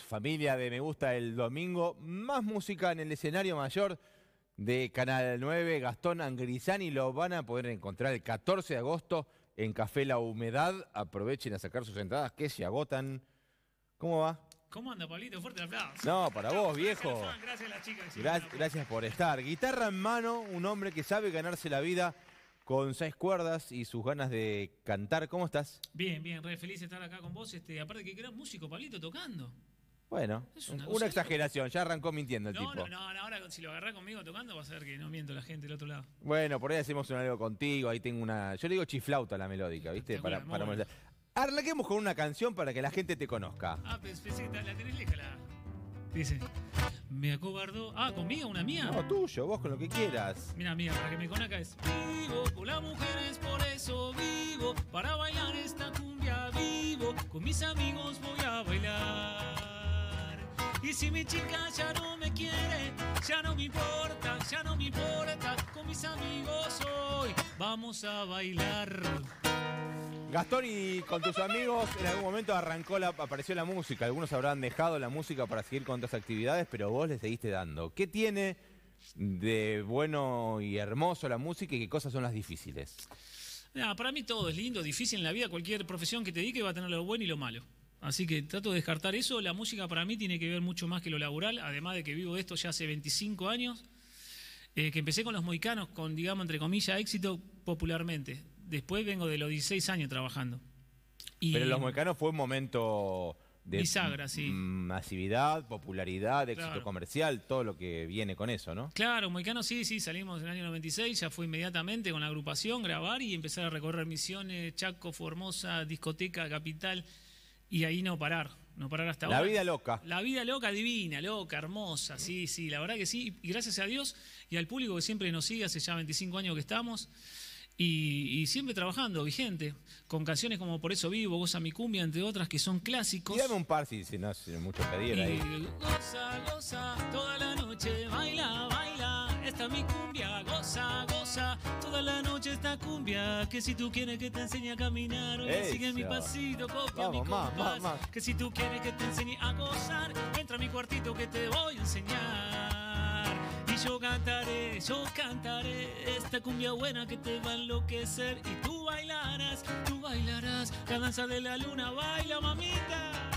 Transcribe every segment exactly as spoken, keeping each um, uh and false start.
familia de Me Gusta el Domingo. Más música en el escenario mayor de Canal nueve. Gastón Angrisani lo van a poder encontrar el catorce de agosto en Café La Humedad. Aprovechen a sacar sus entradas que se agotan. ¿Cómo va? ¿Cómo anda, Pablito? Fuerte el aplauso. No, para vos, viejo. Gracias a la chica. Gra gracias por estar. Guitarra en mano, un hombre que sabe ganarse la vida con seis cuerdas y sus ganas de cantar. ¿Cómo estás? Bien, bien, re feliz de estar acá con vos. Este, aparte que eras músico, Pablito, tocando. Bueno, una, una exageración, ya arrancó mintiendo el no, tipo. No, no, no, ahora si lo agarrás conmigo tocando vas a ver que no miento la gente del otro lado. Bueno, por ahí hacemos un algo contigo, ahí tengo una... Yo le digo chiflauta a la melódica, ¿viste? Para, para bueno. Arranquemos con una canción para que la gente te conozca. Ah, pensé que la tenés leja, la... Dice, me acobardó... Ah, ¿conmigo? ¿Una mía? No, tuyo, vos con lo que quieras. Mira, mía, para que me conozca es... Vivo con las mujeres, por eso vivo, para bailar esta cumbia vivo, con mis amigos voy a bailar. Y si mi chica ya no me quiere, ya no me importa, ya no me importa, con mis amigos hoy vamos a bailar. Gastón, y con tus amigos en algún momento arrancó la, apareció la música. Algunos habrán dejado la música para seguir con otras actividades, pero vos le seguiste dando. ¿Qué tiene de bueno y hermoso la música y qué cosas son las difíciles? Nah, para mí todo es lindo, difícil en la vida. Cualquier profesión que te dedique va a tener lo bueno y lo malo. Así que trato de descartar eso. La música para mí tiene que ver mucho más que lo laboral, además de que vivo esto ya hace veinticinco años, eh, que empecé con los mohicanos, con, digamos, entre comillas, éxito popularmente. Después vengo de los dieciséis años trabajando. Y pero los mohicanos fue un momento de bisagra, sí. Masividad, popularidad, éxito claro. comercial, todo lo que viene con eso, ¿no? Claro, mohicanos sí, sí, salimos en el año noventa y seis, ya fue inmediatamente con la agrupación, grabar y empezar a recorrer Misiones, Chaco, Formosa, discoteca, Capital, y ahí no parar, no parar hasta ahora. La vida loca. La vida loca, divina, loca, hermosa, sí, sí, la verdad que sí, y gracias a Dios y al público que siempre nos sigue, hace ya veinticinco años que estamos. Y, y siempre trabajando, vigente, con canciones como Por Eso Vivo, Goza Mi Cumbia, entre otras, que son clásicos. Y dame un par, si, si no es mucho pedir y ahí. Goza, goza, toda la noche, baila, baila, esta mi cumbia, goza, goza, toda la noche esta cumbia, que si tú quieres que te enseñe a caminar, oye, sigue mi pasito, copia Vamos, mi más, compás, más, más. que si tú quieres que te enseñe a gozar, entra a mi cuartito que te voy a enseñar. Yo cantaré, yo cantaré esta cumbia buena que te va a enloquecer. Y tú bailarás, tú bailarás la danza de la luna, baila mamita.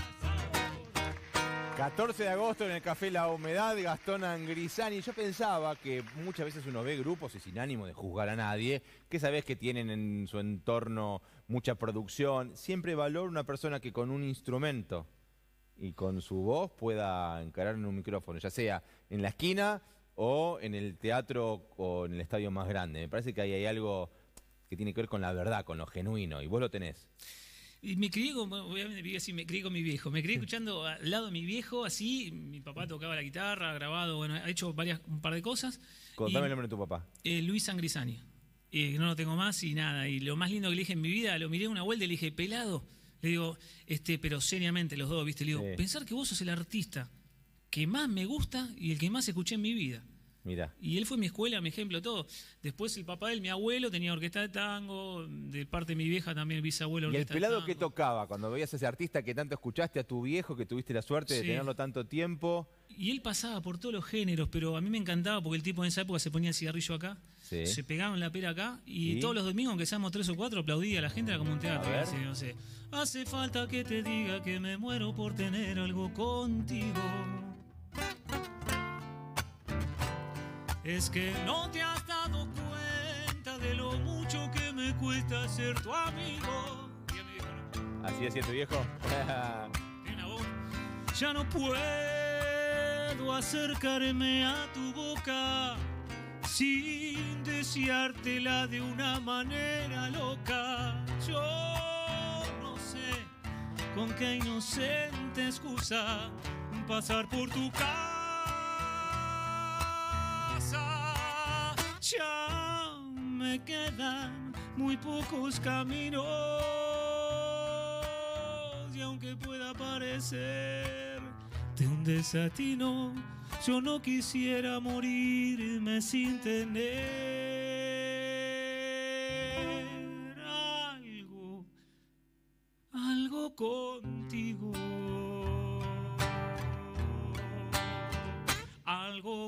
catorce de agosto en el Café La Humedad, Gastón Angrisani. Yo pensaba que muchas veces uno ve grupos y sin ánimo de juzgar a nadie, que sabés que tienen en su entorno mucha producción. Siempre valora una persona que con un instrumento y con su voz pueda encarar en un micrófono, ya sea en la esquina o en el teatro o en el estadio más grande. Me parece que ahí hay algo que tiene que ver con la verdad, con lo genuino, y vos lo tenés. Y me crié con, obviamente, así, me crié con mi viejo, me crié escuchando al lado de mi viejo, así, mi papá tocaba la guitarra, ha grabado, bueno, ha hecho varias, un par de cosas. Contame el nombre de tu papá. Eh, Luis Angrisani. Eh, no lo tengo más y nada, y lo más lindo que le dije en mi vida, lo miré una vuelta y le dije, pelado, le digo, este, pero seriamente los dos, ¿viste? Le digo, sí. Pensar que vos sos el artista que más me gusta y el que más escuché en mi vida. Mira. Y él fue mi escuela, mi ejemplo, todo. Después el papá de él, mi abuelo, tenía orquesta de tango, de parte de mi vieja también el bisabuelo. ¿Y el pelado que tocaba cuando veías a ese artista que tanto escuchaste, a tu viejo, que tuviste la suerte de sí. tenerlo tanto tiempo? Y él pasaba por todos los géneros, pero a mí me encantaba porque el tipo en esa época se ponía el cigarrillo acá, sí. se pegaba en la pera acá, y, ¿y? todos los domingos, aunque seamos tres o cuatro, aplaudía a la gente, era como un teatro. Así, no sé. Hace falta que te diga que me muero por tener algo contigo. Es que no te has dado cuenta de lo mucho que me cuesta ser tu amigo. ¿No? ¿Así decía tu viejo? Tiene una voz. Ya no puedo acercarme a tu boca sin deseártela de una manera loca. Yo no sé con qué inocente excusa pasar por tu casa. Ya me quedan muy pocos caminos y aunque pueda parecer de un desatino, yo no quisiera morirme sin tener algo, algo contigo.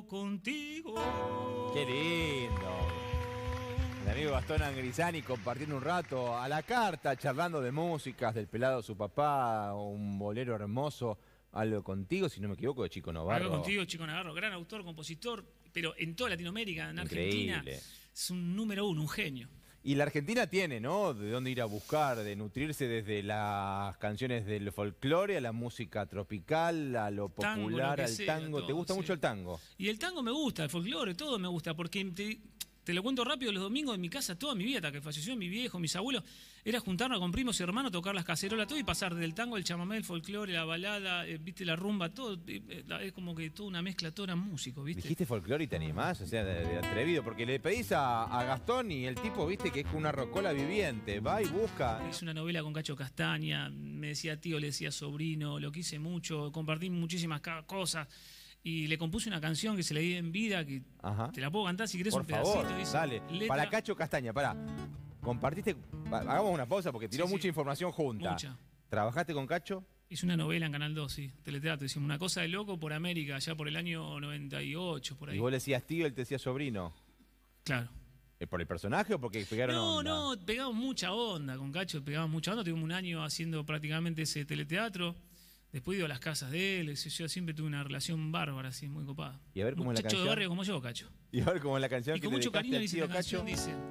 hablo contigo. ¡Qué lindo! El amigo Gastón Angrisani compartiendo un rato a la carta, charlando de músicas, del pelado su papá, un bolero hermoso, Algo Contigo, si no me equivoco, de Chico Novarro. Algo Contigo, Chico Navarro, gran autor, compositor, pero en toda Latinoamérica, en Argentina, Increíble. es un número uno, un genio. Y la Argentina tiene, ¿no? De dónde ir a buscar, de nutrirse desde las canciones del folclore a la música tropical, a lo Tango, popular, lo que al sea, tango. ¿Te todo, gusta sí. mucho el tango? Y el tango me gusta, el folclore, todo me gusta, porque te, te lo cuento rápido, los domingos en mi casa, toda mi vida, hasta que falleció mi viejo, mis abuelos, era juntarnos con primos y hermanos, tocar las cacerolas, todo, y pasar del tango, el chamamé, el folclore, la balada, eh, viste, la rumba, todo, eh, es como que toda una mezcla, todos eran músicos, viste. Dijiste folclore y te animás, o sea, de, de atrevido, porque le pedís a, a Gastón y el tipo, viste, que es una rocola viviente, va y busca. Hice una novela con Cacho Castaña, me decía tío, le decía sobrino, lo quise mucho, compartí muchísimas cosas. Y le compuse una canción que se le di en vida, que Ajá. te la puedo cantar si querés Por un pedacito. favor, Dice, dale. letra- Para Cacho Castaña, pará. Compartiste, hagamos una pausa porque tiró Sí, sí. mucha información junta. Mucha. ¿Trabajaste con Cacho? Hice una novela en Canal dos, sí, teleteatro. Hicimos Una cosa de loco por América, ya por el año noventa y ocho, por ahí. Y vos le decías tío, él te decía sobrino. Claro. ¿Eh, ¿Por el personaje o porque pegaron No, onda? no, pegamos mucha onda con Cacho, pegamos mucha onda. Tuvimos un año haciendo prácticamente ese teleteatro. Después iba a las casas de él, yo siempre tuve una relación bárbara, así, muy copada. Y a ver cómo es la Muchacho de canción. barrio como yo, Cacho. Y a ver cómo es la canción Y que con le mucho dedicaste cariño al dice tío la canción, Cacho. dice...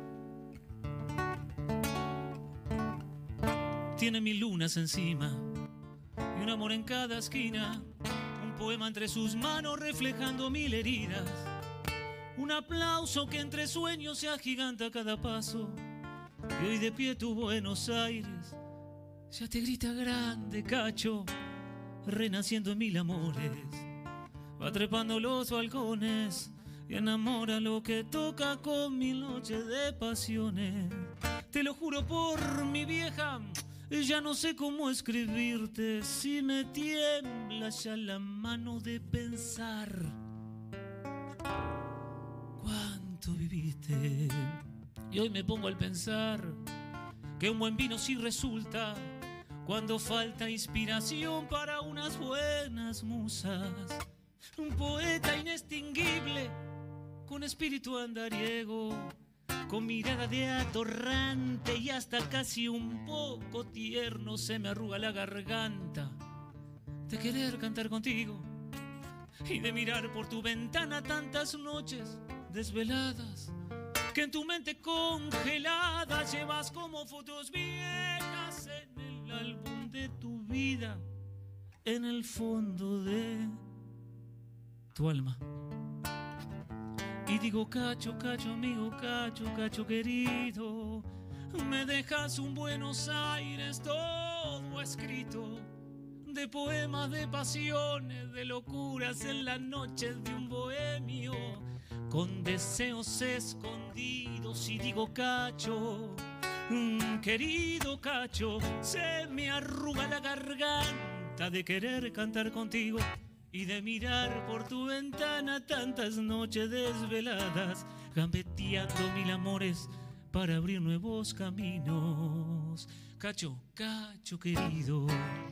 Tiene mil lunas encima y un amor en cada esquina, un poema entre sus manos reflejando mil heridas, un aplauso que entre sueños se agiganta a cada paso, y hoy de pie tu Buenos Aires ya te grita grande, Cacho, renaciendo en mil amores, va trepando los balcones y enamora lo que toca con mil noches de pasiones. Te lo juro por mi vieja, ya no sé cómo escribirte, si me tiembla ya la mano de pensar cuánto viviste. Y hoy me pongo al pensar que un buen vino sí resulta cuando falta inspiración para unas buenas musas. Un poeta inextinguible con espíritu andariego, con mirada de atorrante y hasta casi un poco tierno, se me arruga la garganta de querer cantar contigo y de mirar por tu ventana tantas noches desveladas que en tu mente congelada llevas como fotos viejas en el álbum de tu vida, en el fondo de tu alma. Y digo, Cacho, Cacho, amigo, Cacho, Cacho querido, me dejas un Buenos Aires todo escrito, de poemas, de pasiones, de locuras en las noches de un bohemio, con deseos escondidos. Y digo, Cacho, mm, querido Cacho, se me arruga la garganta de querer cantar contigo y de mirar por tu ventana tantas noches desveladas, gambeteando mil amores para abrir nuevos caminos. Cacho, Cacho querido.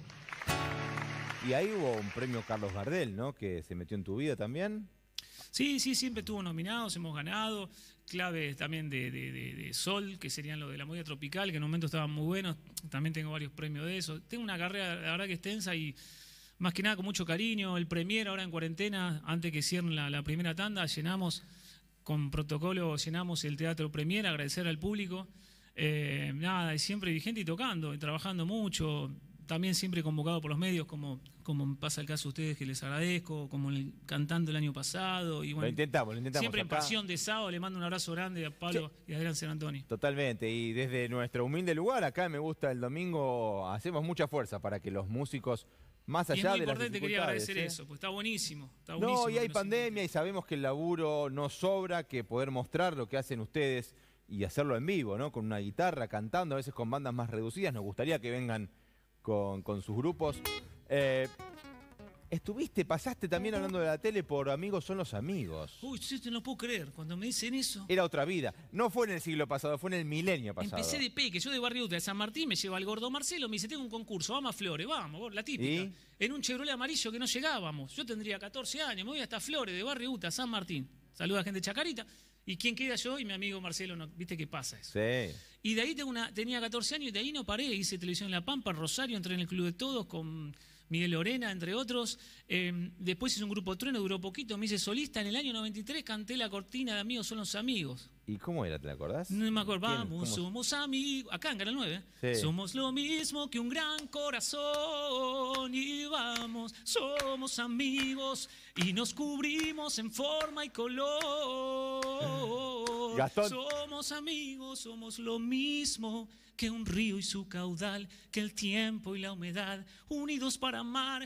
Y ahí hubo un premio Carlos Gardel, ¿no? Que se metió en tu vida también. Sí, sí, siempre estuvo nominados, hemos ganado. Claves también de, de, de, de Sol, que serían los de la movida tropical, que en un momento estaban muy buenos. También tengo varios premios de eso. Tengo una carrera, la verdad, que extensa y más que nada con mucho cariño. El premier ahora en cuarentena, antes que cierren la, la primera tanda, llenamos con protocolo, llenamos el Teatro Premier, agradecer al público. Eh, nada, y siempre vigente y tocando, y trabajando mucho. También siempre convocado por los medios, como, como pasa el caso de ustedes, que les agradezco, como el, cantando el año pasado. Y bueno, Lo intentamos, lo intentamos. siempre en acá. Pasión de Sábado, le mando un abrazo grande a Pablo y a Adrián San Antonio. Totalmente, y desde nuestro humilde lugar, acá en Me Gusta el Domingo, hacemos mucha fuerza para que los músicos, más Y es allá muy de las importante, quería dificultades, agradecer ¿eh? eso, pues está buenísimo. Está buenísimo No, y que hay nos pandemia y sabemos que el laburo no sobra, que poder mostrar lo que hacen ustedes y hacerlo en vivo, ¿no? Con una guitarra, cantando, a veces con bandas más reducidas. Nos gustaría que vengan con, con sus grupos. Eh, Estuviste, pasaste también hablando de la tele por Amigos son los amigos. Uy, yo no lo puedo creer. Cuando me dicen eso... Era otra vida. No fue en el siglo pasado, fue en el milenio pasado. Empecé de peque, yo de Barrio Uta, de San Martín, me lleva el gordo Marcelo, me dice, tengo un concurso, vamos a Flores, vamos, la típica. ¿Y? En un Chevrolet amarillo que no llegábamos. Yo tendría catorce años, me voy hasta Flores, de Barrio Uta, San Martín. Saluda a gente de Chacarita. ¿Y quién queda? Yo y mi amigo Marcelo. No, ¿viste qué pasa eso? Sí. Y de ahí tengo una, tenía catorce años y de ahí no paré. Hice televisión en La Pampa, en Rosario, entré en el Club de Todos con Miguel Lorena, entre otros. Eh, después hice un grupo Trueno, duró poquito, me hice solista. En el año noventa y tres canté la cortina de Amigos son los amigos. ¿Y cómo era? ¿Te la acordás? No me acuerdo. Vamos, ¿Cómo? somos amigos. Acá en Canal nueve. Sí. Somos lo mismo que un gran corazón. Y vamos, somos amigos. Y nos cubrimos en forma y color. Gastón. Somos amigos, somos lo mismo que un río y su caudal, que el tiempo y la humedad, unidos para amar,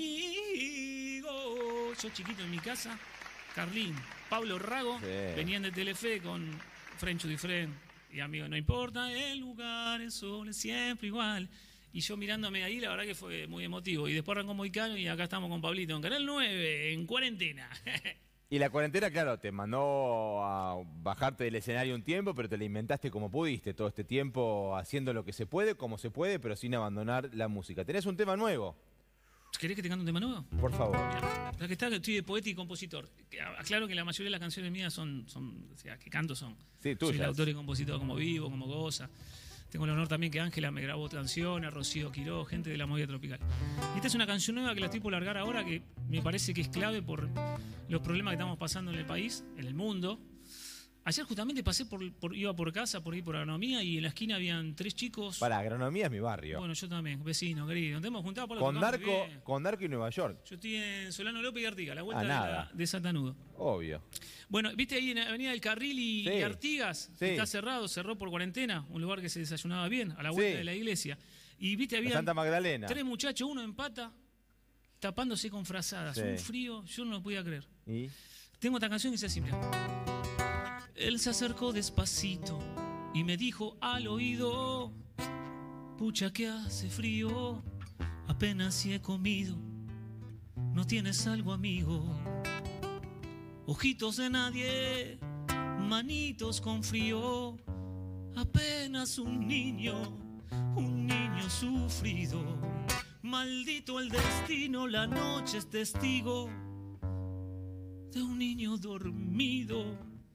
amigos. Yo chiquito en mi casa, Carlín, Pablo Rago, sí, venían de Telefe con Frencho Difren y amigos, no importa el lugar, el sol es siempre igual. Y yo mirándome ahí, la verdad que fue muy emotivo. Y después arrancó Moicano y acá estamos con Pablito en Canal nueve, en cuarentena. Y la cuarentena, claro, te mandó a bajarte del escenario un tiempo, pero te la inventaste como pudiste, todo este tiempo haciendo lo que se puede, como se puede, pero sin abandonar la música. ¿Tenés un tema nuevo? ¿Querés que te cante un tema nuevo? Por favor. Mira, la que está, que estoy de poeta y compositor. Aclaro que la mayoría de las canciones mías son, son o sea, que canto son. Sí, Soy el tuyas. autor y compositor como Vivo, como Goza. Tengo el honor también que Ángela me grabó canciones, Rocío Quiró, gente de la movida tropical. Y esta es una canción nueva que la estoy por largar ahora, que me parece que es clave por los problemas que estamos pasando en el país, en el mundo. Ayer justamente pasé por, por iba por casa, por ir por agronomía, y en la esquina habían tres chicos. Para, agronomía es mi barrio. Bueno, yo también, vecino, querido. Nos hemos juntado por la Con tocamos Darco, bien. con Darco y Nueva York. Yo estoy en Solano López y Artigas, la vuelta Ah, de, nada. la, de Santanudo. Obvio. Bueno, ¿viste ahí en Avenida del Carril y, Sí. y Artigas? Sí. Está cerrado, cerró por cuarentena, un lugar que se desayunaba bien, a la vuelta Sí. de la iglesia. Y viste, La había Santa Magdalena. tres muchachos, uno en pata, tapándose con frazadas. Sí. Un frío, yo no lo podía creer. ¿Y? Tengo esta canción que dice así, mira. Él se acercó despacito y me dijo al oído: pucha que hace frío, apenas si he comido, no tienes algo, amigo. Ojitos de nadie, manitos con frío, apenas un niño, un niño sufrido. Maldito el destino, la noche es testigo de un niño dormido,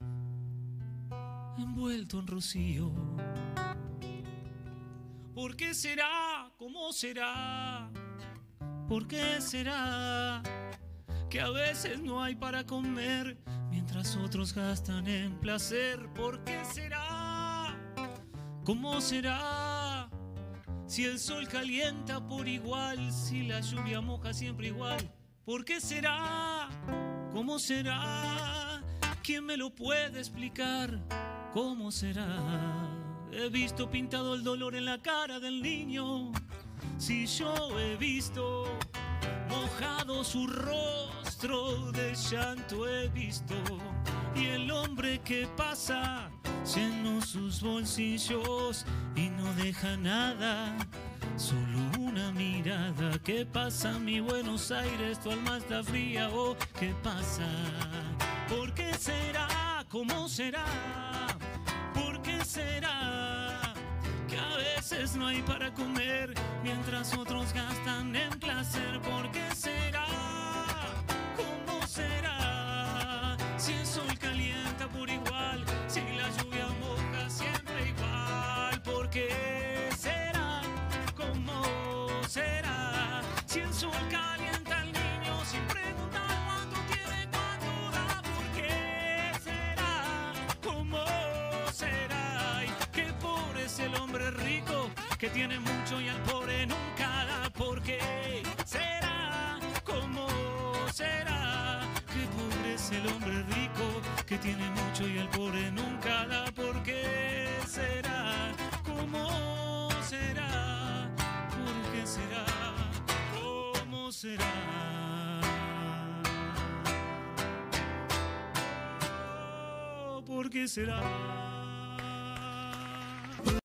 envuelto en rocío. ¿Por qué será? ¿Cómo será? ¿Por qué será que a veces no hay para comer mientras otros gastan en placer? ¿Por qué será? ¿Cómo será? Si el sol calienta por igual, si la lluvia moja siempre igual. ¿Por qué será? ¿Cómo será? ¿Quién me lo puede explicar? ¿Cómo será? He visto pintado el dolor en la cara del niño. Si yo he visto mojado su rostro, de llanto he visto. Y el hombre que pasa lleno sus bolsillos y no deja nada, solo una mirada. ¿Qué pasa, mi Buenos Aires? Tu alma está fría. Oh, ¿qué pasa? ¿Por qué será? ¿Cómo será? ¿Por qué será que a veces no hay para comer mientras otros gastan en placer? ¿Por qué será? ¿Cómo será? Si el sol calienta por igual, si la lluvia moja siempre igual. ¿Por qué será? ¿Cómo será? Si el sol calienta al niño sin preguntar cuánto tiene, cuánto da. ¿Por qué será? ¿Cómo será? Y qué pobre es el hombre rico que tiene mucho y al pobre nunca da. ¿Por qué será? ¿Cómo será? Qué pobre es el hombre rico que tiene mucho y al pobre nunca da. ¿Por qué será? ¿Cómo será? ¿Por qué será? ¿Cómo será? Oh, ¿por qué será?